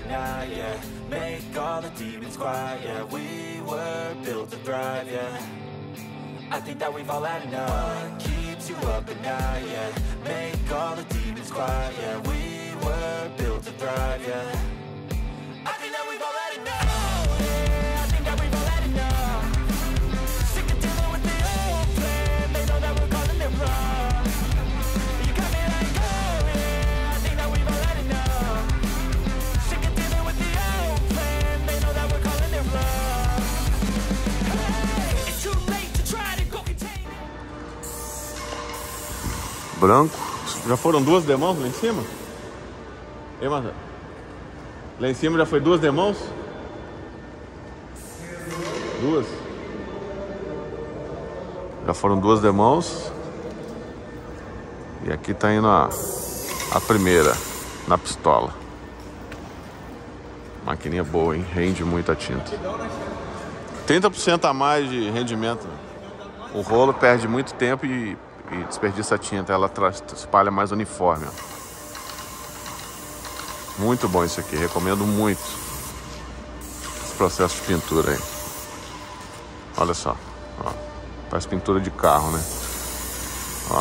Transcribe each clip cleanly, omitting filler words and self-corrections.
night, yeah. Make all the demons quiet, yeah. We were built to thrive, yeah. I think that we've all had enough. What keeps you up at night, yeah. Make all the demons quiet, yeah. We were built to thrive, yeah. I think that we've all had enough. Yeah, I think that we've all had enough. Sick of dealing with the old plan. They know that we're calling it wrong. You got me like, oh yeah, I think that we've all had enough. Sick of dealing with the old plan. They know that we're calling it wrong. Hey, it's too late to try to go contain it. Branco. Já foram duas demãos lá em cima? Ei, Marcelo? Lá em cima já foi duas demãos? Duas? Já foram duas demãos. E aqui tá indo a primeira, na pistola. Maquininha boa, hein? Rende muita tinta. 30% a mais de rendimento. O rolo perde muito tempo e desperdiça a tinta. Ela espalha mais uniforme, ó. Muito bom isso aqui, recomendo muito esse processo de pintura aí. Olha só, ó. Faz pintura de carro, né? Ó.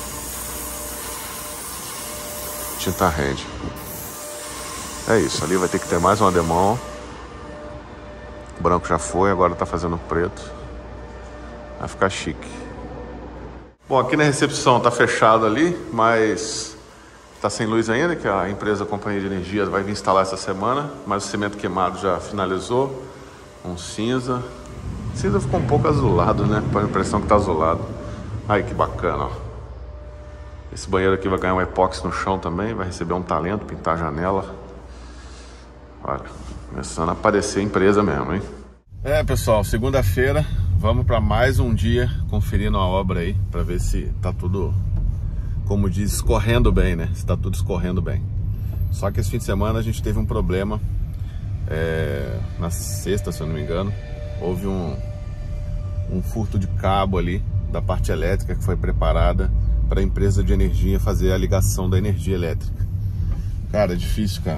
Tinta rende. É isso, ali vai ter que ter mais uma demão. O branco já foi, agora tá fazendo preto. Vai ficar chique. Bom, aqui na recepção tá fechado ali, mas tá sem luz ainda, que a empresa, a companhia de energia vai vir instalar essa semana. Mas o cimento queimado já finalizou. Um cinza. O cinza ficou um pouco azulado, né? Põe a impressão que tá azulado. Aí que bacana, ó. Esse banheiro aqui vai ganhar um epóxi no chão também. Vai receber um talento, pintar a janela. Olha, começando a aparecer empresa mesmo, hein? É, pessoal, segunda-feira. Vamos para mais um dia conferindo a obra aí, para ver se tá tudo, como diz, escorrendo bem, né? Se tá tudo escorrendo bem. Só que esse fim de semana a gente teve um problema. Na sexta, se eu não me engano, houve um furto de cabo ali da parte elétrica que foi preparada para a empresa de energia fazer a ligação da energia elétrica. Cara, é difícil, cara.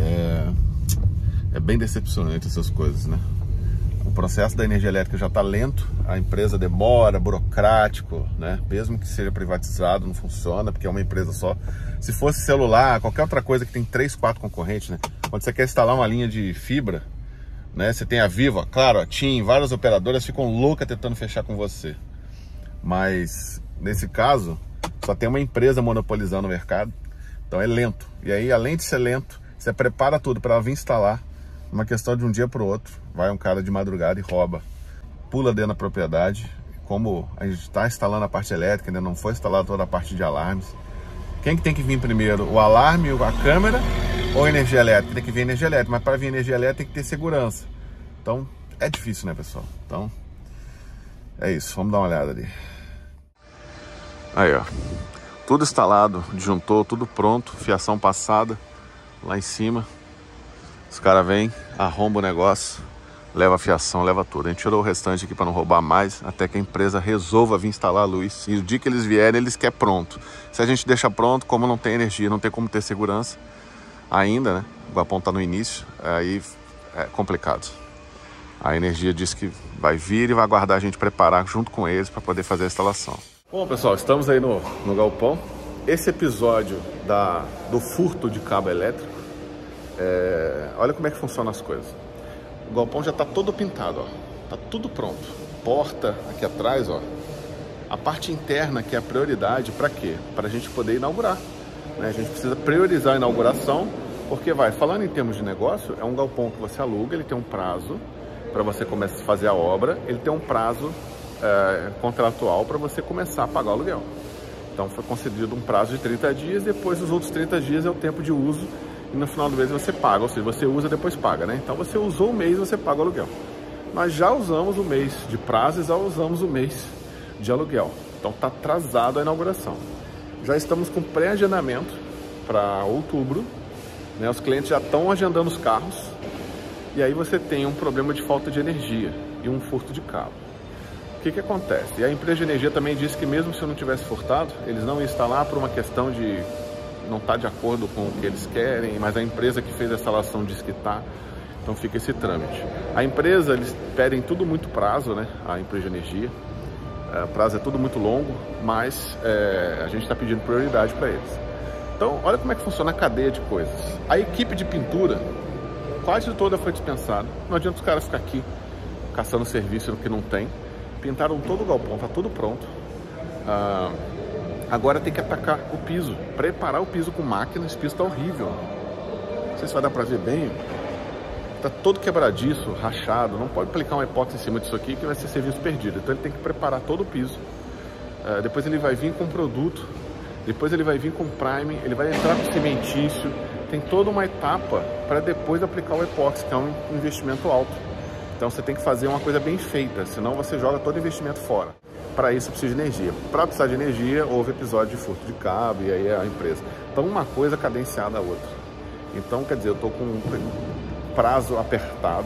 É bem decepcionante essas coisas, né? O processo da energia elétrica já está lento, a empresa demora, burocrático, né? Mesmo que seja privatizado, não funciona, porque é uma empresa só. Se fosse celular, qualquer outra coisa que tem 3, 4 concorrentes, né? Quando você quer instalar uma linha de fibra, né? Você tem a Vivo, claro, a TIM, várias operadoras ficam loucas tentando fechar com você. Mas, nesse caso, só tem uma empresa monopolizando o mercado, então é lento. E aí, além de ser lento, você prepara tudo para ela vir instalar. Uma questão de um dia para o outro, vai um cara de madrugada e rouba, pula dentro da propriedade. Como a gente está instalando a parte elétrica, ainda não foi instalada toda a parte de alarmes. Quem que tem que vir primeiro? O alarme, a câmera ou a energia elétrica? Tem que vir energia elétrica, mas para vir energia elétrica tem que ter segurança. Então é difícil, né, pessoal? Então é isso, vamos dar uma olhada ali. Aí, ó, tudo instalado, disjuntor, tudo pronto, fiação passada lá em cima. Os caras vêm, arrombam o negócio, leva a fiação, leva tudo. A gente tirou o restante aqui para não roubar mais, até que a empresa resolva vir instalar a luz. E o dia que eles vierem, eles querem pronto. Se a gente deixa pronto, como não tem energia, não tem como ter segurança ainda, né? O galpão tá no início, aí é complicado. A energia diz que vai vir e vai aguardar a gente preparar junto com eles para poder fazer a instalação. Bom, pessoal, estamos aí no galpão. Esse episódio do furto de cabo elétrico, olha como é que funcionam as coisas. O galpão já está todo pintado, ó. Tá tudo pronto. Porta aqui atrás, ó. A parte interna que é a prioridade, para quê? Para a gente poder inaugurar, né? A gente precisa priorizar a inauguração, porque falando em termos de negócio, é um galpão que você aluga, ele tem um prazo para você começar a fazer a obra, ele tem um prazo contratual para você começar a pagar o aluguel. Então foi concedido um prazo de 30 dias, depois os outros 30 dias é o tempo de uso. E no final do mês você paga, ou seja, você usa depois paga, né? Então você usou o mês, você paga o aluguel. Nós já usamos o mês de prazo e já usamos o mês de aluguel. Então está atrasado a inauguração. Já estamos com pré-agendamento para outubro, né? Os clientes já estão agendando os carros. E aí você tem um problema de falta de energia e um furto de cabo. O que acontece? E a empresa de energia também disse que mesmo se eu não tivesse furtado, eles não iam instalar por uma questão de não está de acordo com o que eles querem, mas a empresa que fez a instalação diz que está. Então fica esse trâmite. A empresa, eles pedem tudo muito prazo, né? A empresa de energia. O prazo é tudo muito longo, mas a gente está pedindo prioridade para eles. Então, olha como é que funciona a cadeia de coisas. A equipe de pintura quase toda foi dispensada. Não adianta os caras ficar aqui caçando serviço no que não tem. Pintaram todo o galpão, está tudo pronto. Agora tem que atacar o piso, preparar o piso com máquina. Esse piso está horrível. Não sei se vai dar para ver bem. Está todo quebradiço, rachado. Não pode aplicar um epóxi em cima disso aqui que vai ser serviço perdido. Então ele tem que preparar todo o piso. Depois ele vai vir com produto. Depois ele vai vir com prime. Ele vai entrar com cimentício. Tem toda uma etapa para depois aplicar o epóxi, que é um investimento alto. Então você tem que fazer uma coisa bem feita, senão você joga todo o investimento fora. Para isso precisa de energia. Para precisar de energia, houve episódio de furto de cabo e aí a empresa. Então uma coisa cadenciada a outra. Então, quer dizer, eu estou com um prazo apertado,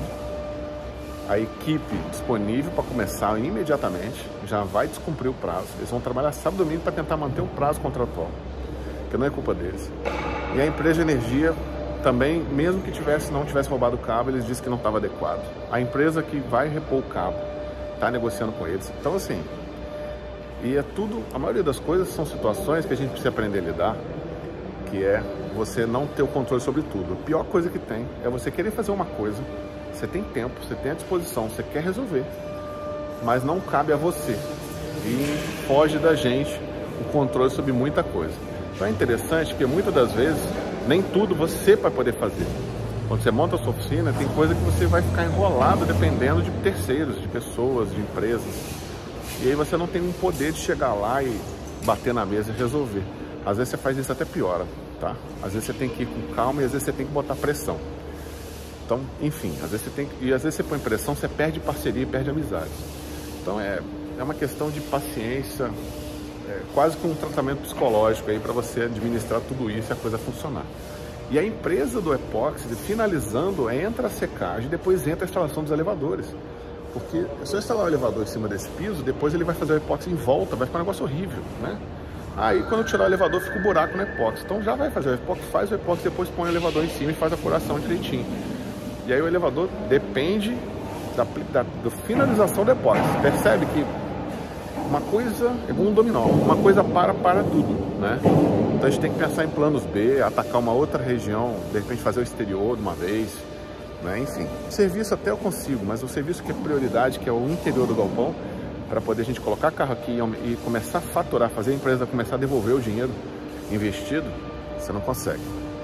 a equipe disponível para começar imediatamente, já vai descumprir o prazo. Eles vão trabalhar sábado e domingo para tentar manter o prazo contratual, que não é culpa deles. E a empresa de energia também, mesmo que não tivesse roubado o cabo, eles disseram que não estava adequado. A empresa que vai repor o cabo está negociando com eles. Então, assim, e é tudo, a maioria das coisas são situações que a gente precisa aprender a lidar, que é você não ter o controle sobre tudo. A pior coisa que tem é você querer fazer uma coisa, você tem tempo, você tem a disposição, você quer resolver, mas não cabe a você. E foge da gente o controle sobre muita coisa. Então é interessante que muitas das vezes nem tudo você vai poder fazer. Quando você monta a sua oficina, tem coisa que você vai ficar enrolado dependendo de terceiros, de pessoas, de empresas. E aí você não tem um poder de chegar lá e bater na mesa e resolver. Às vezes você faz isso até piora, tá? Às vezes você tem que ir com calma e às vezes você tem que botar pressão. Então, enfim, às vezes você põe pressão, você perde parceria e perde amizade. Então é uma questão de paciência, quase que um tratamento psicológico aí para você administrar tudo isso e a coisa funcionar. E a empresa do epóxi, finalizando, entra a secagem e depois entra a instalação dos elevadores. Porque se eu instalar o elevador em cima desse piso, depois ele vai fazer o epóxi em volta, vai ficar um negócio horrível, né? Aí quando eu tirar o elevador fica um buraco no epóxi. Então já vai fazer o epóxi, faz o epóxi, depois põe o elevador em cima e faz a furação direitinho. E aí o elevador depende da finalização do epóxi. Percebe que uma coisa é como um dominó, uma coisa para tudo, né? Então a gente tem que pensar em planos B, atacar uma outra região, de repente fazer o exterior de uma vez, né? Enfim, serviço até eu consigo, mas o serviço que é prioridade, que é o interior do galpão, para poder a gente colocar carro aqui e começar a faturar, fazer a empresa começar a devolver o dinheiro investido, você não consegue.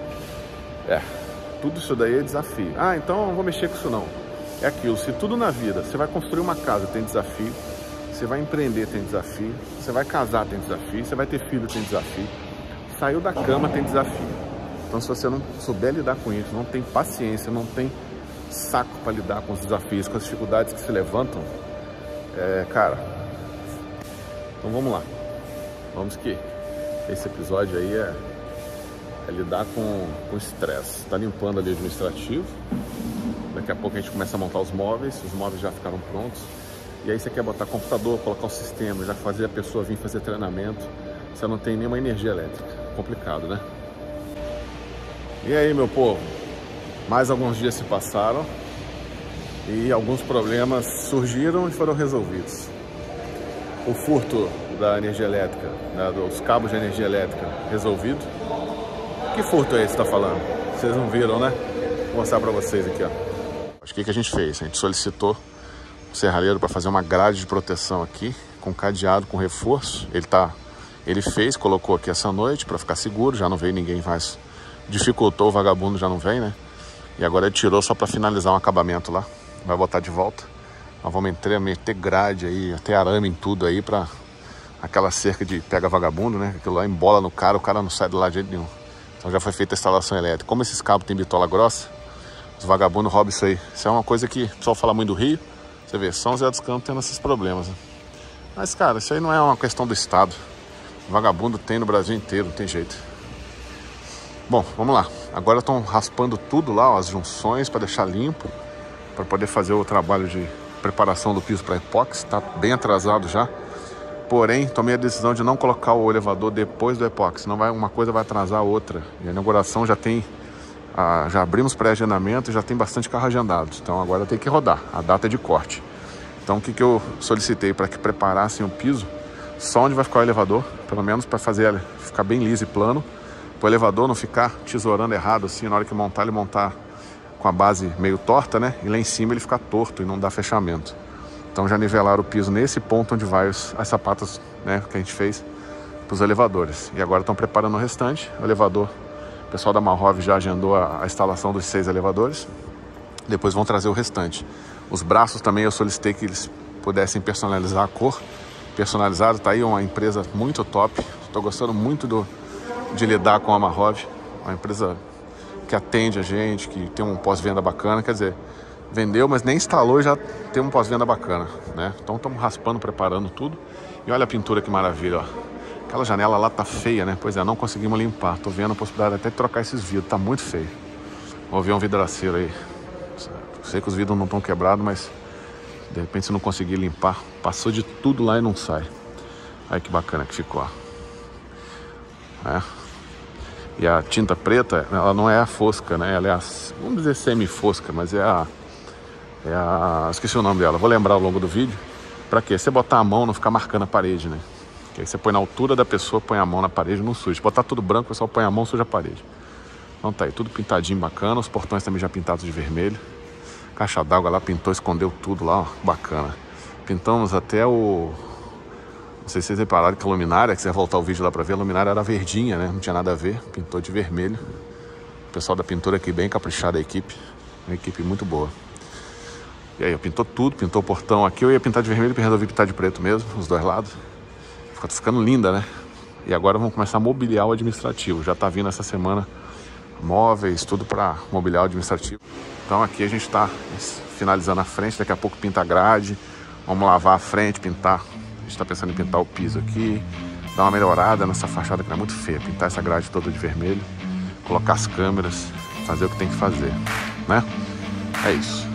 Tudo isso daí é desafio. Então eu não vou mexer com isso não. É aquilo, se tudo na vida, você vai construir uma casa, tem desafio, você vai empreender, tem desafio, você vai casar, tem desafio, você vai ter filho, tem desafio, saiu da cama, tem desafio. Então se você não souber lidar com isso, não tem paciência, não tem saco para lidar com os desafios, com as dificuldades que se levantam, cara, então vamos lá. Vamos que esse episódio aí é lidar com estresse. Tá limpando ali o administrativo. Daqui a pouco a gente começa a montar os móveis já ficaram prontos. E aí você quer botar computador, colocar o sistema, já fazer a pessoa vir fazer treinamento. Você não tem nenhuma energia elétrica. Complicado, né? E aí, meu povo? Mais alguns dias se passaram e alguns problemas surgiram e foram resolvidos. O furto da energia elétrica, né, dos cabos de energia elétrica, resolvido. Que furto é esse que tá falando? Vocês não viram, né? Vou mostrar pra vocês aqui, ó. O que a gente fez? A gente solicitou o serralheiro para fazer uma grade de proteção aqui, com cadeado, com reforço. Ele fez, colocou aqui essa noite para ficar seguro, já não veio ninguém mais. Dificultou, o vagabundo já não vem, né? E agora ele tirou só para finalizar um acabamento lá. Vai botar de volta. Nós vamos meter grade aí, até arame em tudo aí, para aquela cerca de pega vagabundo, né? Aquilo lá embola no cara, o cara não sai de lá de jeito nenhum. Então já foi feita a instalação elétrica. Como esses cabos têm bitola grossa, os vagabundos roubam isso aí. Isso é uma coisa que o pessoal fala muito do Rio. Você vê, São José dos Campos tendo esses problemas, né? Mas, cara, isso aí não é uma questão do Estado. O vagabundo tem no Brasil inteiro, não tem jeito. Bom, vamos lá. Agora estão raspando tudo lá, ó, as junções, para deixar limpo, para poder fazer o trabalho de preparação do piso para epóxi. Está bem atrasado já. Porém, tomei a decisão de não colocar o elevador depois do epóxi, senão uma coisa vai atrasar a outra. E a inauguração já tem, já abrimos pré-agendamento e já tem bastante carro agendado. Então agora tem que rodar, a data é de corte. Então o que eu solicitei para que preparassem o piso, só onde vai ficar o elevador, pelo menos para fazer ele ficar bem liso e plano, para o elevador não ficar tesourando errado assim, na hora que montar, ele montar com a base meio torta, né? E lá em cima ele ficar torto e não dar fechamento. Então já nivelaram o piso nesse ponto onde vai as sapatas, né, que a gente fez para os elevadores. E agora estão preparando o restante. O elevador, o pessoal da Marrov já agendou a instalação dos 6 elevadores. Depois vão trazer o restante. Os braços também eu solicitei que eles pudessem personalizar a cor. Personalizado, tá aí uma empresa muito top. Estou gostando muito de lidar com a Marrov. Uma empresa que atende a gente, que tem um pós-venda bacana. Quer dizer, vendeu, mas nem instalou e já tem um pós-venda bacana, né? Então estamos raspando, preparando tudo. E olha a pintura que maravilha, ó. Aquela janela lá tá feia, né? Pois é, não conseguimos limpar. Tô vendo a possibilidade até de trocar esses vidros, tá muito feio. Vou ver um vidraceiro aí. Sei que os vidros não estão quebrados, mas de repente se não conseguir limpar, passou de tudo lá e não sai. Aí que bacana que ficou, ó. É. E a tinta preta, ela não é a fosca, né? Ela é a, vamos dizer, semi-fosca, mas esqueci o nome dela, vou lembrar ao longo do vídeo. Pra quê? Você botar a mão, não ficar marcando a parede, né? Que aí você põe na altura da pessoa, põe a mão na parede, não suja. Se botar tudo branco, o pessoal põe a mão, suja a parede. Então tá aí, tudo pintadinho, bacana. Os portões também já pintados de vermelho. Caixa d'água lá, pintou, escondeu tudo lá, ó, bacana. Pintamos até o... Não sei se vocês repararam que a luminária, que você vai voltar o vídeo lá pra ver, a luminária era verdinha, né? Não tinha nada a ver, pintou de vermelho. O pessoal da pintura aqui bem caprichado, a equipe. Uma equipe muito boa. E aí, pintou tudo, pintou o portão aqui. Eu ia pintar de vermelho, resolvi pintar de preto mesmo, os dois lados. Ficou ficando linda, né? E agora vamos começar a mobiliar o administrativo. Já tá vindo essa semana móveis, tudo para mobiliar o administrativo. Então aqui a gente tá finalizando a frente, daqui a pouco pinta a grade. Vamos lavar a frente, pintar. A gente tá pensando em pintar o piso aqui, dar uma melhorada nessa fachada que é muito feia. Pintar essa grade toda de vermelho, colocar as câmeras, fazer o que tem que fazer, né? É isso.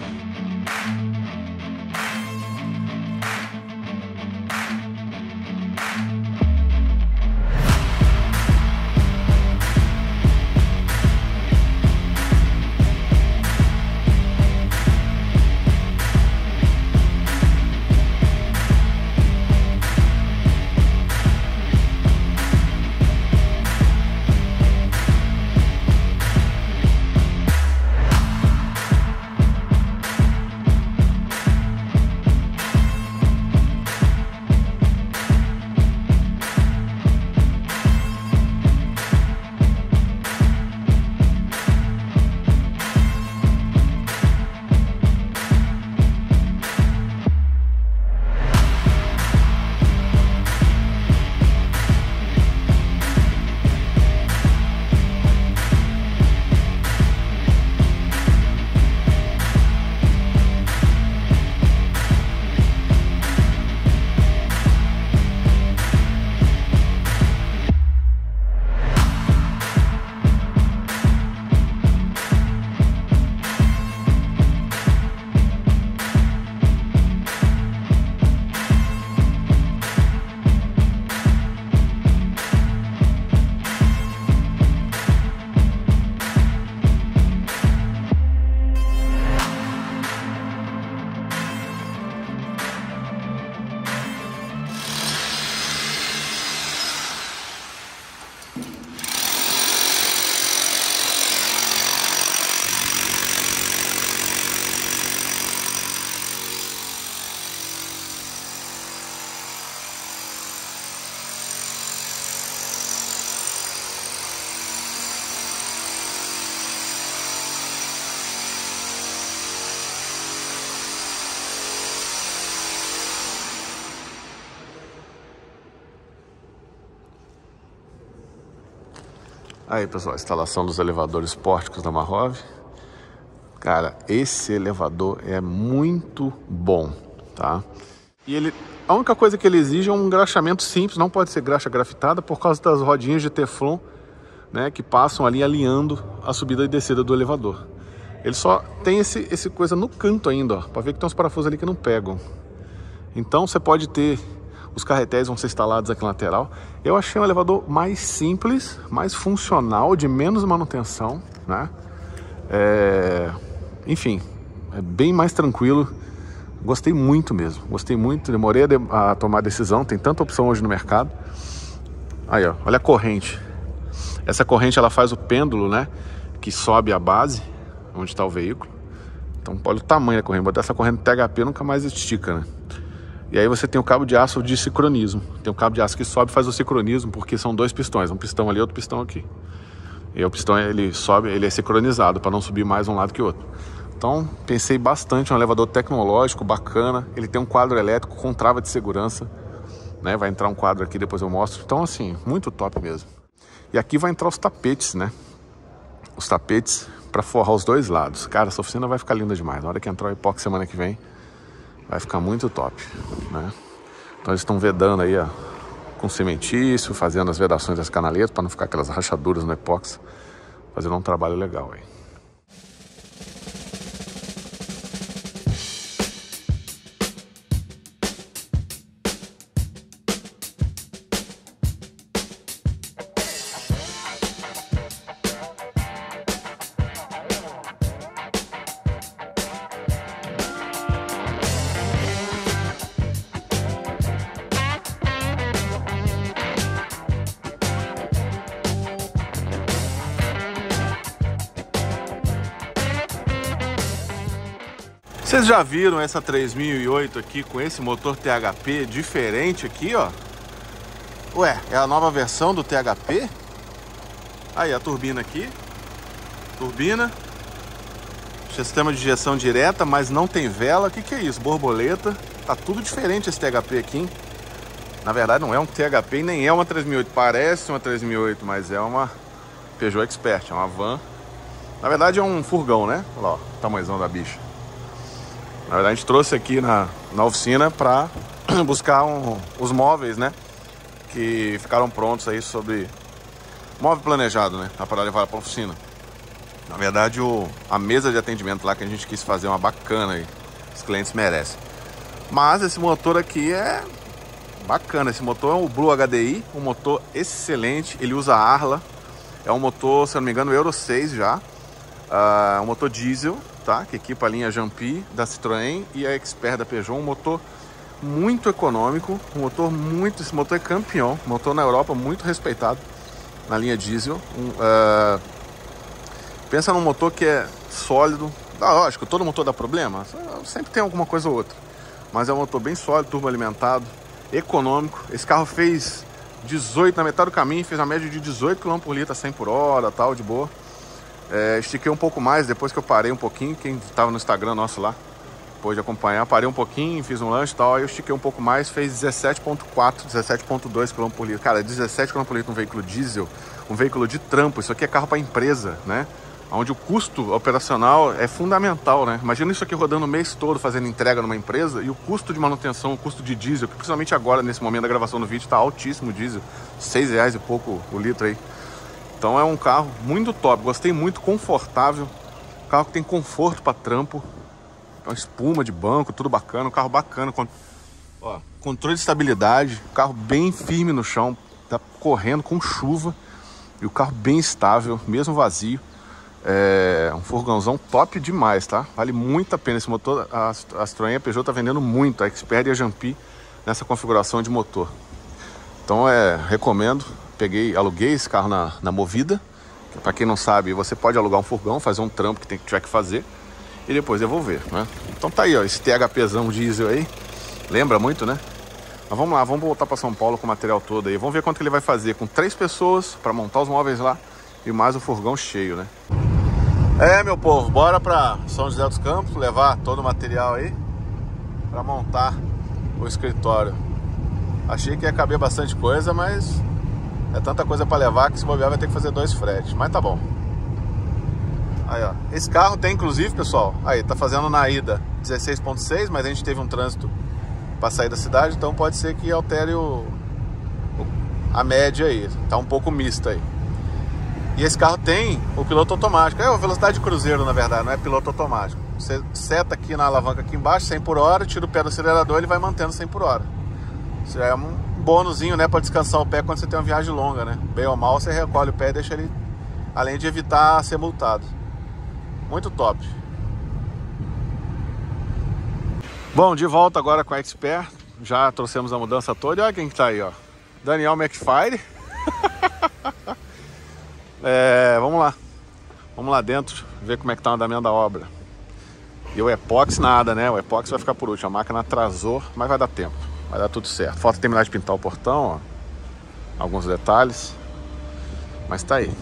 Aí, pessoal, a instalação dos elevadores pórticos da Marrov. Cara, esse elevador é muito bom, tá? E a única coisa que ele exige é um engraxamento simples, não pode ser graxa grafitada por causa das rodinhas de teflon, né, que passam ali alinhando a subida e descida do elevador. Ele só tem esse coisa no canto ainda, ó, para ver que tem uns parafusos ali que não pegam. Então você pode ter Os carretéis vão ser instalados aqui na lateral. Eu achei um elevador mais simples, mais funcional, de menos manutenção, né? Enfim, é bem mais tranquilo. Gostei muito mesmo, gostei muito. Demorei a tomar a decisão, tem tanta opção hoje no mercado. Aí, ó, olha a corrente. Essa corrente ela faz o pêndulo, né? Que sobe a base, onde está o veículo. Então olha o tamanho da corrente. Botar essa corrente no THP nunca mais estica, né? E aí você tem o cabo de aço de sincronismo. Tem o cabo de aço que sobe e faz o sincronismo, porque são dois pistões, um pistão ali e outro pistão aqui. E aí o pistão ele sobe, ele é sincronizado para não subir mais um lado que o outro. Então pensei bastante, um elevador tecnológico, bacana. Ele tem um quadro elétrico com trava de segurança, né? Vai entrar um quadro aqui, depois eu mostro. Então assim, muito top mesmo. E aqui vai entrar os tapetes, né? Os tapetes para forrar os dois lados. Cara, essa oficina vai ficar linda demais. Na hora que entrar o epoxi semana que vem, vai ficar muito top, né? Então eles estão vedando aí, ó, com cimentício, fazendo as vedações das canaletas para não ficar aquelas rachaduras no epóxi, fazendo um trabalho legal aí. Vocês já viram essa 3008 aqui com esse motor THP diferente aqui, ó? Ué, é a nova versão do THP? Aí a turbina aqui. Turbina. Sistema de injeção direta, mas não tem vela. O que é isso? Borboleta. Tá tudo diferente esse THP aqui, hein? Na verdade não é um THP e nem é uma 3008. Parece uma 3008, mas é uma Peugeot Expert, é uma van. Na verdade é um furgão, né? Olha lá, ó, o tamanhozão da bicha. Na verdade a gente trouxe aqui na oficina para buscar os móveis, né? Que ficaram prontos aí sobre móvel planejado, né? Para levar para a oficina. Na verdade a mesa de atendimento lá que a gente quis fazer uma bacana aí. Os clientes merecem. Mas esse motor aqui é bacana. Esse motor é o Blue HDI, um motor excelente. Ele usa Arla. É um motor, se eu não me engano, Euro 6 já. Um motor diesel, tá? Que equipa a linha Jumpy da Citroën e a Expert da Peugeot. Um motor muito econômico, esse motor é campeão, motor na Europa muito respeitado na linha diesel. Pensa num motor que é sólido. Lógico, todo motor dá problema, sempre tem alguma coisa ou outra, mas é um motor bem sólido, turbo alimentado, econômico. Esse carro fez 18 na metade do caminho, fez uma média de 18 km por litro a 100 por hora, tal, de boa. Estiquei um pouco mais depois que eu parei um pouquinho. Quem estava no Instagram nosso lá pôde acompanhar. Parei um pouquinho, fiz um lanche e tal. Aí eu estiquei um pouco mais, fez 17.4, 17.2 km por litro. Cara, 17 km por litro um veículo diesel, um veículo de trampo. Isso aqui é carro para empresa, né? Onde o custo operacional é fundamental, né? Imagina isso aqui rodando o mês todo fazendo entrega numa empresa e o custo de manutenção, o custo de diesel, que principalmente agora, nesse momento da gravação do vídeo, está altíssimo o diesel. R$6 e pouco o litro aí. Então é um carro muito top, gostei muito, confortável. Carro que tem conforto para trampo. Uma espuma de banco, tudo bacana. Um carro bacana. Ó, controle de estabilidade. Carro bem firme no chão. Tá correndo com chuva. E o carro bem estável, mesmo vazio. É um furgãozão top demais, tá? Vale muito a pena esse motor. A Citroën e a Peugeot tá vendendo muito. A Expert e a Jumpy nessa configuração de motor. Então recomendo. Aluguei esse carro na Movida. Para quem não sabe, você pode alugar um furgão, fazer um trampo que tiver que fazer e depois devolver, né? Então tá aí, ó, esse THPzão diesel aí. Lembra muito, né? Mas vamos lá, vamos voltar para São Paulo com o material todo aí. Vamos ver quanto que ele vai fazer com 3 pessoas para montar os móveis lá e mais o furgão cheio, né? Meu povo, bora para São José dos Campos levar todo o material aí para montar o escritório. Achei que ia caber bastante coisa, mas é tanta coisa para levar que se bobear vai ter que fazer 2 fretes, mas tá bom. Aí, ó, esse carro tem inclusive, pessoal, aí tá fazendo na ida 16.6, mas a gente teve um trânsito para sair da cidade, então pode ser que altere a média aí, tá um pouco mista aí. E esse carro tem o piloto automático, a velocidade de cruzeiro na verdade, não é piloto automático. Você seta aqui na alavanca aqui embaixo, 100 por hora, tira o pé do acelerador, ele vai mantendo 100 por hora. Isso é um bônusinho, né, para descansar o pé quando você tem uma viagem longa, né? Bem ou mal, você recolhe o pé e deixa ele, além de evitar ser multado. Muito top. Bom, de volta agora com a Expert. Já trouxemos a mudança toda. E olha quem que tá aí, ó. Daniel McFire. Vamos lá. Vamos lá dentro, ver como é que tá o andamento da obra. E o epóxi nada, né? O epóxi vai ficar por último. A máquina atrasou, mas vai dar tempo. Vai dar tudo certo. Falta terminar de pintar o portão, ó. Alguns detalhes. Mas tá aí.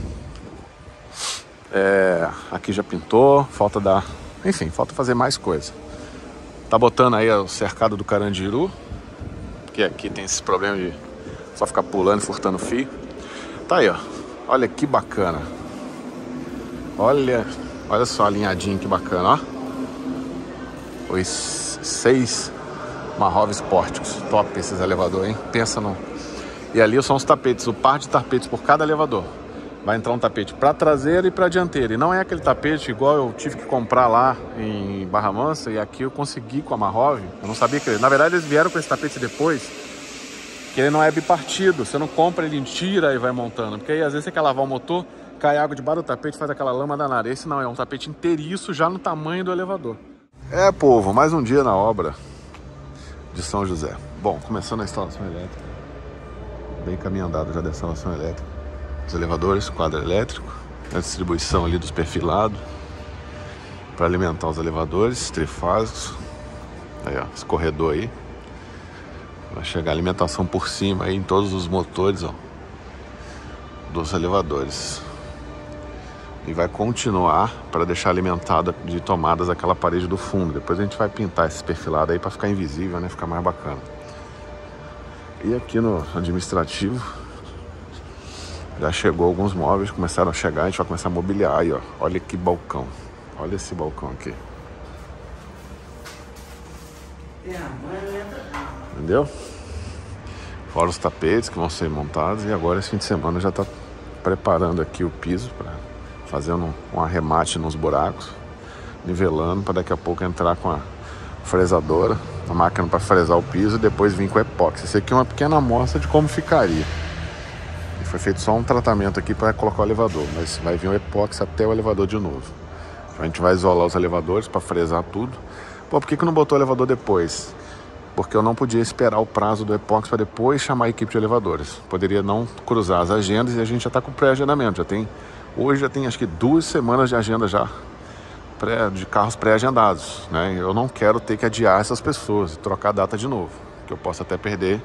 Aqui já pintou. Falta dar... Enfim, falta fazer mais coisa. Tá botando aí o cercado do Carandiru. Porque aqui tem esse problema de só ficar pulando e furtando fio. Tá aí, ó. Olha que bacana. Olha só alinhadinho, que bacana, ó. Os 6 Marrovs pórticos. Top esses elevadores, hein? Pensa no... E ali são os tapetes, o par de tapetes por cada elevador. Vai entrar um tapete para traseira e para dianteira. E não é aquele tapete igual eu tive que comprar lá em Barra Mansa. E aqui eu consegui com a Marrov. Eu não sabia que... Na verdade, eles vieram com esse tapete depois. Que ele não é bipartido. Você não compra, ele tira e vai montando. Porque aí, às vezes, você quer lavar o motor... Cai água debaixo do tapete, faz aquela lama danada. Esse não, é um tapete inteiriço já no tamanho do elevador. Povo, mais um dia na obra de São José. Bom, começando a instalação elétrica. Bem caminho andado já da instalação elétrica. Os elevadores, quadro elétrico. A distribuição ali dos perfilados. Para alimentar os elevadores trifásicos. Aí, ó, esse corredor aí. Vai chegar a alimentação por cima aí em todos os motores, ó, dos elevadores. E vai continuar para deixar alimentada de tomadas aquela parede do fundo. Depois a gente vai pintar esses perfilados aí para ficar invisível, né? Ficar mais bacana. E aqui no administrativo já chegou alguns móveis, começaram a chegar, a gente vai começar a mobiliar aí, ó. Olha que balcão. Olha esse balcão aqui. Entendeu? Fora os tapetes que vão ser montados. E agora esse fim de semana já está preparando aqui o piso para fazendo um arremate nos buracos, nivelando para daqui a pouco entrar com a fresadora, a máquina para fresar o piso e depois vir com o epóxi. Esse aqui é uma pequena amostra de como ficaria. E foi feito só um tratamento aqui para colocar o elevador, mas vai vir o epóxi até o elevador de novo. A gente vai isolar os elevadores para fresar tudo. Pô, por que não botou o elevador depois? Porque eu não podia esperar o prazo do epóxi para depois chamar a equipe de elevadores. Poderia não cruzar as agendas e a gente já está com pré-agendamento. Hoje já tem acho que 2 semanas de agenda já de carros pré-agendados, né? Eu não quero ter que adiar essas pessoas e trocar a data de novo, que eu posso até perder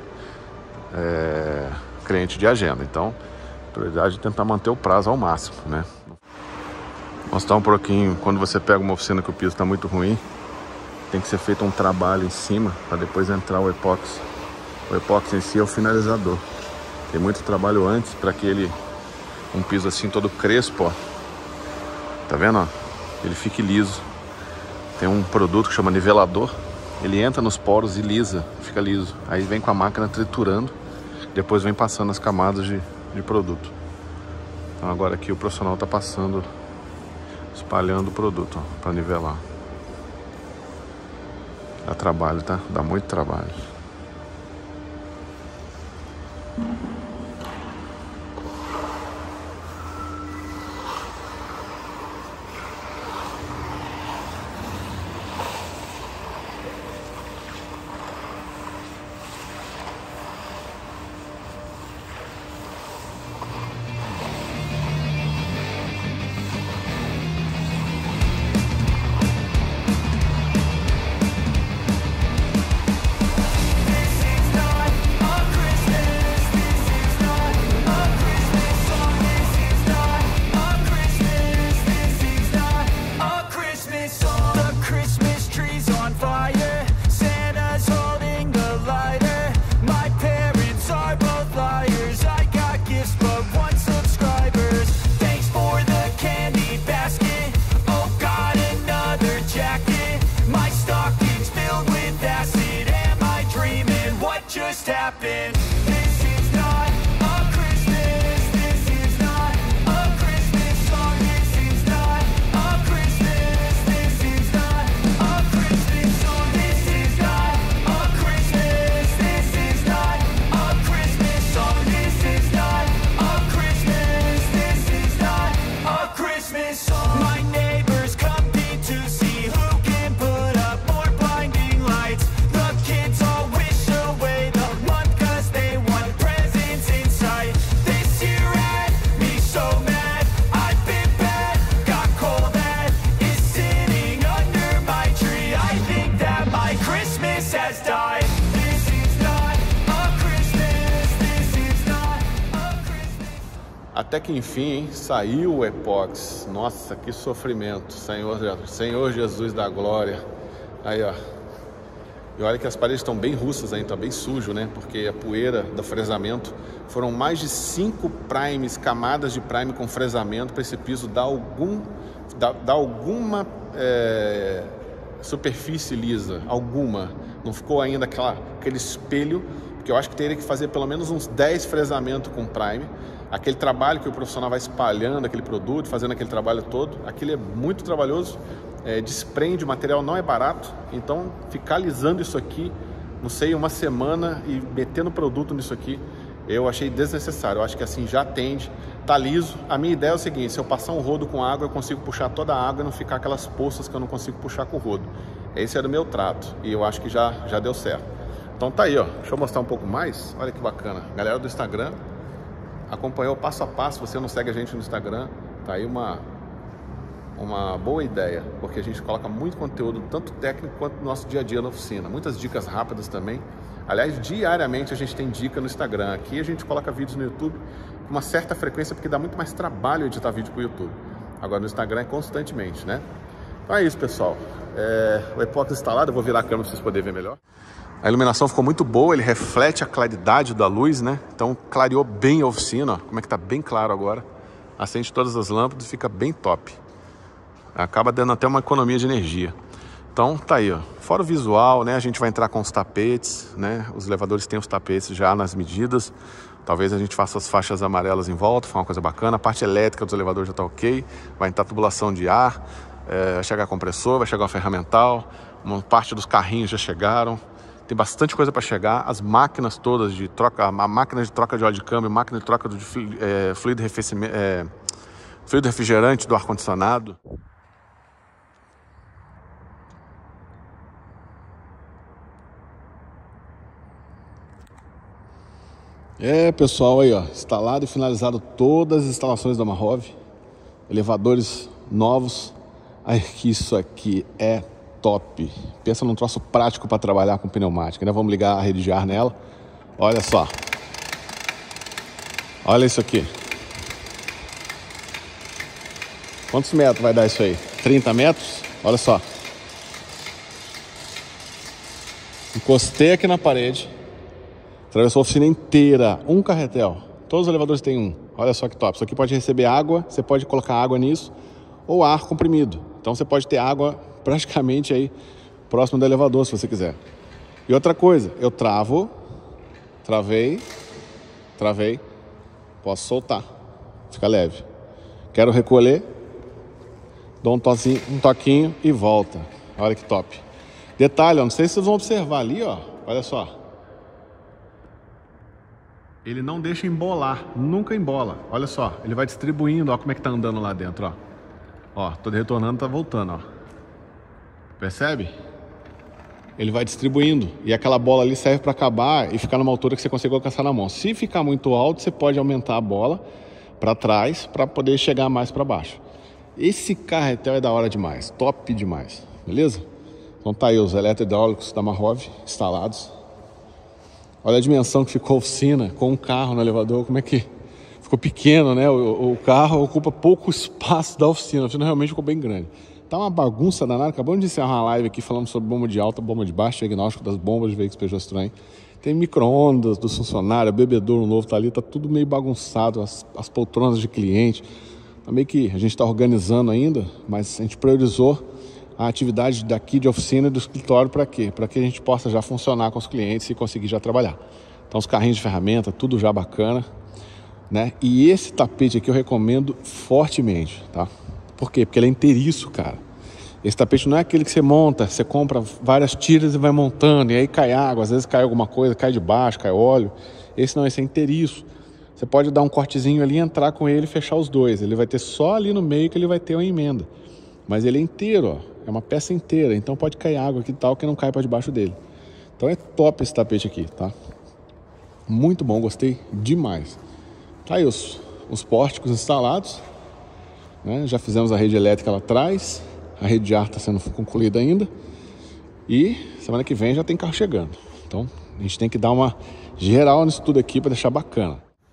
cliente de agenda. Então, a prioridade é tentar manter o prazo ao máximo, né? Vou mostrar um pouquinho, quando você pega uma oficina que o piso está muito ruim, tem que ser feito um trabalho em cima para depois entrar o epóxi. O epóxi em si é o finalizador. Tem muito trabalho antes para que um piso assim todo crespo, ó. Tá vendo, ó? Ele fique liso. Tem um produto que chama nivelador. Ele entra nos poros e lisa, fica liso. Aí vem com a máquina triturando, depois vem passando as camadas de produto. Então agora aqui o profissional tá passando, espalhando o produto, ó, para nivelar. Dá trabalho, tá? Dá muito trabalho. que enfim, hein? Saiu o epóxi. Nossa, que sofrimento, Senhor Jesus da glória. Aí, ó. E olha que as paredes estão bem russas ainda, tá bem sujo, né? Porque a poeira do fresamento, foram mais de 5 primes, camadas de prime com fresamento para esse piso dar alguma superfície lisa, alguma. Não ficou ainda aquele espelho, porque eu acho que teria que fazer pelo menos uns 10 fresamentos com prime. Aquele trabalho que o profissional vai espalhando aquele produto, fazendo aquele trabalho todo, aquele é muito trabalhoso. Desprende, o material não é barato, então ficar alisando isso aqui, não sei, uma semana e metendo produto nisso aqui, eu achei desnecessário. Eu acho que assim já atende, tá liso. A minha ideia é o seguinte: se eu passar um rodo com água, eu consigo puxar toda a água e não ficar aquelas poças que eu não consigo puxar com o rodo. Esse era o meu trato e eu acho que já deu certo. Então tá aí, ó, deixa eu mostrar um pouco mais. Olha que bacana, galera do Instagram acompanhou passo a passo. Você não segue a gente no Instagram, tá aí uma boa ideia, porque a gente coloca muito conteúdo, tanto técnico quanto no nosso dia a dia na oficina. Muitas dicas rápidas também. Aliás, diariamente a gente tem dica no Instagram. Aqui a gente coloca vídeos no YouTube com uma certa frequência, porque dá muito mais trabalho editar vídeo para o YouTube. Agora no Instagram é constantemente, né? Então é isso, pessoal. O epóxi instalado, eu vou virar a câmera para vocês poderem ver melhor. A iluminação ficou muito boa, ele reflete a claridade da luz, né? Então clareou bem a oficina, ó. Como é que tá bem claro agora. Acende todas as lâmpadas e fica bem top. Acaba dando até uma economia de energia. Então tá aí, ó. Fora o visual, né? A gente vai entrar com os tapetes, né? Os elevadores têm os tapetes já nas medidas. Talvez a gente faça as faixas amarelas em volta, foi uma coisa bacana. A parte elétrica dos elevadores já tá ok. Vai entrar tubulação de ar, vai chegar compressor, vai chegar o ferramental. Uma parte dos carrinhos já chegaram. Tem bastante coisa para chegar. As máquinas todas de troca, a máquina de troca de óleo de câmbio, máquina de troca de fluido refrigerante do ar-condicionado. Pessoal, aí ó, instalado e finalizado todas as instalações da Marrov, elevadores novos. Aí que isso aqui é top. Pensa num troço prático para trabalhar com pneumática, né? Vamos ligar a rede de ar nela. Olha só. Olha isso aqui. Quantos metros vai dar isso aí? 30 metros? Olha só. Encostei aqui na parede. Atravessou a oficina inteira, um carretel. Todos os elevadores têm um. Olha só que top. Isso aqui pode receber água, você pode colocar água nisso, ou ar comprimido. Então você pode ter água praticamente aí próximo do elevador, se você quiser. E outra coisa, eu travei, posso soltar, fica leve. Quero recolher, dou um toquinho e volta. Olha que top. Detalhe, ó, não sei se vocês vão observar ali, ó. Olha só. Ele não deixa embolar, nunca embola. Olha só, ele vai distribuindo, ó como é que tá andando lá dentro, ó. Ó, tô retornando, tá voltando, ó. Percebe? Ele vai distribuindo e aquela bola ali serve para acabar e ficar numa altura que você consiga alcançar na mão. Se ficar muito alto, você pode aumentar a bola para trás para poder chegar mais para baixo. Esse carretel é da hora demais, top demais, beleza? Então tá aí os eletrohidráulicos da Marrov instalados. Olha a dimensão que ficou a oficina com um carro no elevador, como é que ficou pequeno, né? O carro ocupa pouco espaço da oficina, a oficina realmente ficou bem grande. Tá uma bagunça danada, acabamos de encerrar uma live aqui falando sobre bomba de alta, bomba de baixa, diagnóstico das bombas de veículos Peugeot Citroën. Tem micro-ondas do funcionário, bebedouro novo tá ali, tá tudo meio bagunçado, as poltronas de cliente. Tá meio que a gente tá organizando ainda, mas a gente priorizou a atividade daqui de oficina e do escritório para quê? Para que a gente possa já funcionar com os clientes e conseguir já trabalhar. Então os carrinhos de ferramenta, tudo já bacana, né? E esse tapete aqui eu recomendo fortemente, tá? Por quê? Porque ele é inteiriço, cara. Esse tapete não é aquele que você monta, você compra várias tiras e vai montando, e aí cai água, às vezes cai alguma coisa, cai de baixo, cai óleo. Esse não, esse é inteiriço. Você pode dar um cortezinho ali, entrar com ele e fechar os dois. Ele vai ter só ali no meio que ele vai ter uma emenda. Mas ele é inteiro, ó. É uma peça inteira, então pode cair água aqui e tal, que não cai para debaixo dele. Então é top esse tapete aqui, tá? Muito bom, gostei demais. Tá aí os pórticos instalados, né? Já fizemos a rede elétrica lá atrás, a rede de ar está sendo concluída ainda. E semana que vem já tem carro chegando. Então a gente tem que dar uma geral nisso tudo aqui para deixar bacana.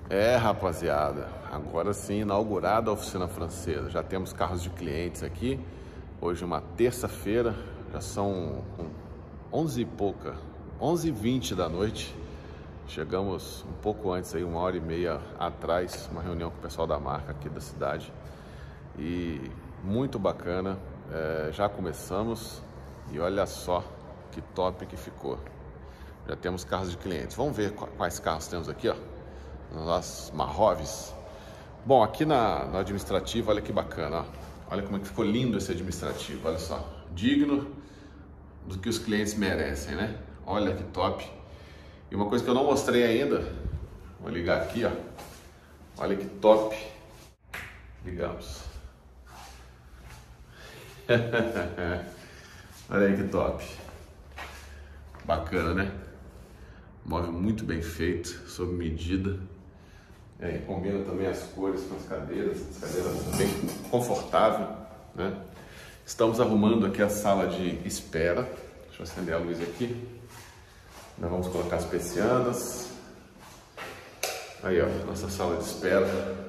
É, rapaziada, agora sim, inaugurada a oficina francesa. Já temos carros de clientes aqui. Hoje uma terça-feira, já são 11 e pouca, 11h20 da noite. Chegamos um pouco antes, aí 1h30 atrás, uma reunião com o pessoal da marca aqui da cidade. E muito bacana, já começamos e olha só que top que ficou. Já temos carros de clientes. Vamos ver quais carros temos aqui, ó. Nas Marroves. Bom, aqui no administrativo, olha que bacana, ó. Olha como é que ficou lindo esse administrativo, olha só. Digno do que os clientes merecem, né? Olha que top. E uma coisa que eu não mostrei ainda, vou ligar aqui, ó. Olha que top. Ligamos. Olha aí que top. Bacana, né? Móvel muito bem feito, sob medida. Combina também as cores com as cadeiras bem confortável, né? Estamos arrumando aqui a sala de espera. Deixa eu acender a luz aqui. Nós vamos colocar as persianas. Aí, ó, nossa sala de espera.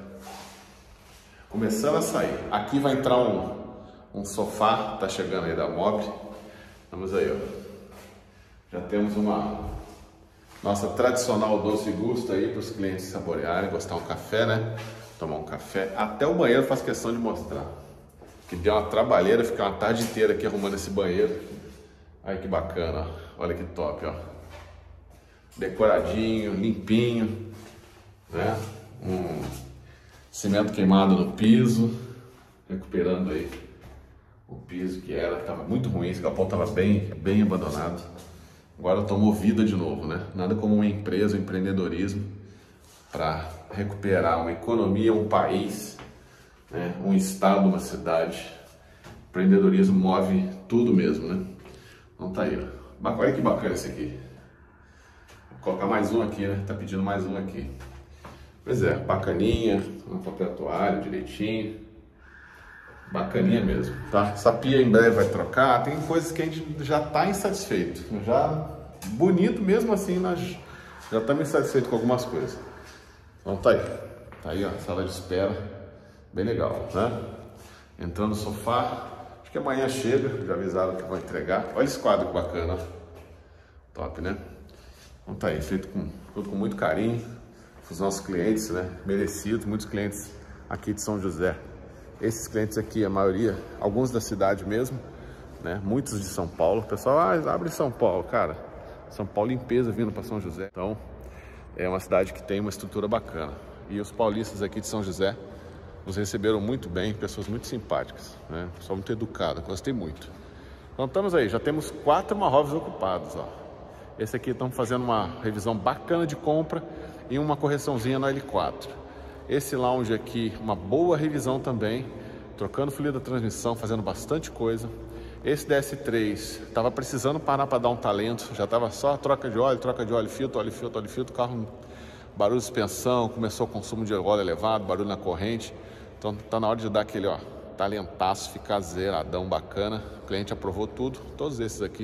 Começando a sair. Aqui vai entrar um sofá, tá chegando aí da Mob. Vamos aí, ó. Já temos uma nossa tradicional doce gusto aí para os clientes saborearem, gostar um café, né? Tomar um café. Até o banheiro faz questão de mostrar. Que deu uma trabalheira, ficar uma tarde inteira aqui arrumando esse banheiro. Aí que bacana, ó. Olha que top, ó. Decoradinho, limpinho, né? Um cimento queimado no piso, recuperando aí o piso que estava muito ruim, esse galpão estava bem abandonado. Agora tomou vida de novo, né? Nada como uma empresa, um empreendedorismo para recuperar uma economia, um país, né? Um estado, uma cidade. O empreendedorismo move tudo mesmo, né? Então tá aí, ó. Olha que bacana esse aqui. Vou colocar mais um aqui, né? Tá pedindo mais um aqui. Pois é, bacaninha, um papel toalha direitinho. Bacaninha mesmo, tá? Essa pia em breve vai trocar, tem coisas que a gente já tá insatisfeito. Já bonito mesmo assim, nós já estamos insatisfeitos com algumas coisas. Então tá aí, ó, sala de espera, bem legal, né? Entrando no sofá, acho que amanhã chega, já avisaram que vão entregar. Olha esse quadro que bacana, top, né? Então tá aí, feito tudo com muito carinho, os nossos clientes, né? Merecidos, muitos clientes aqui de São José. Esses clientes aqui, a maioria, alguns da cidade mesmo, né? Muitos de São Paulo. O pessoal, abre São Paulo, cara. São Paulo limpeza vindo para São José. Então, é uma cidade que tem uma estrutura bacana. E os paulistas aqui de São José nos receberam muito bem, pessoas muito simpáticas, né? Pessoal muito educado, gostei muito. Então, estamos aí, já temos 4 Marroves ocupados, ó. Esse aqui estamos fazendo uma revisão bacana de compra e uma correçãozinha no L4. Esse lounge aqui, uma boa revisão também, trocando fluido da transmissão, fazendo bastante coisa. Esse DS3 estava precisando parar para dar um talento, já estava só troca de óleo, filtro, carro, barulho de suspensão, começou o consumo de óleo elevado, barulho na corrente. Então tá na hora de dar aquele, ó, talentaço, ficar zeradão, bacana. O cliente aprovou tudo, todos esses aqui.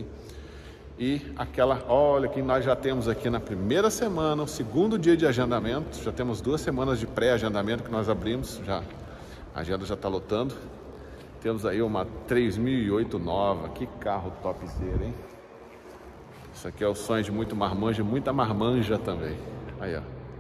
E aquela, olha, que nós já temos aqui na primeira semana, o segundo dia de agendamento, já temos 2 semanas de pré-agendamento que nós abrimos, já a agenda já está lotando. Temos aí uma 3008 nova, que carro topzera, hein? Isso aqui é o sonho de muito marmanja, muita marmanja também. Aí, ó,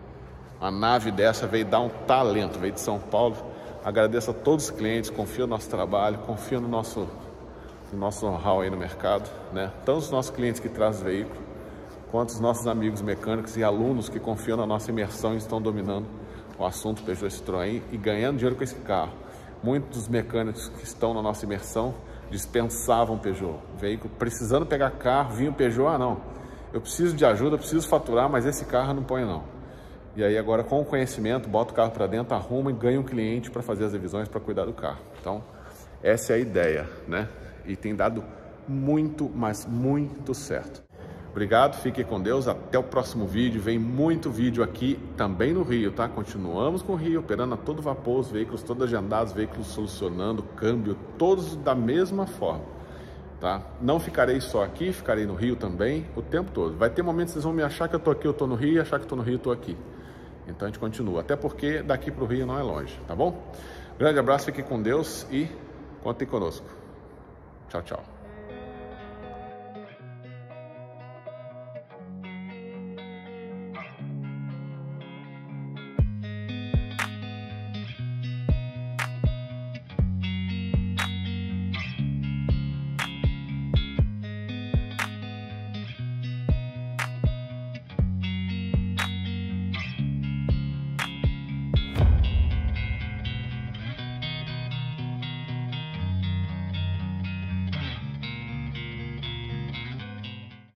a nave dessa veio dar um talento, veio de São Paulo. Agradeço a todos os clientes, confio no nosso trabalho, confio no nosso know-how aí no mercado, né? Tanto os nossos clientes que trazem veículo, quanto os nossos amigos mecânicos e alunos que confiam na nossa imersão e estão dominando o assunto Peugeot Citroën e ganhando dinheiro com esse carro. Muitos dos mecânicos que estão na nossa imersão dispensavam Peugeot. Veículo precisando pegar carro, vinha o Peugeot, não, eu preciso de ajuda, eu preciso faturar, mas esse carro não põe não. E aí agora com o conhecimento, bota o carro para dentro, arruma e ganha um cliente para fazer as revisões, para cuidar do carro. Então, essa é a ideia, né? E tem dado muito, mas muito certo. Obrigado, fique com Deus, até o próximo vídeo. Vem muito vídeo aqui também no Rio, tá? Continuamos com o Rio, operando a todo vapor, os veículos todos agendados, veículos solucionando, câmbio, todos da mesma forma, tá? Não ficarei só aqui, ficarei no Rio também, o tempo todo. Vai ter momentos que vocês vão me achar que eu tô aqui, eu tô no Rio, e achar que eu tô no Rio, eu tô aqui. Então a gente continua, até porque daqui para o Rio não é longe, tá bom? Grande abraço, fique com Deus e contem conosco. Tchau, tchau.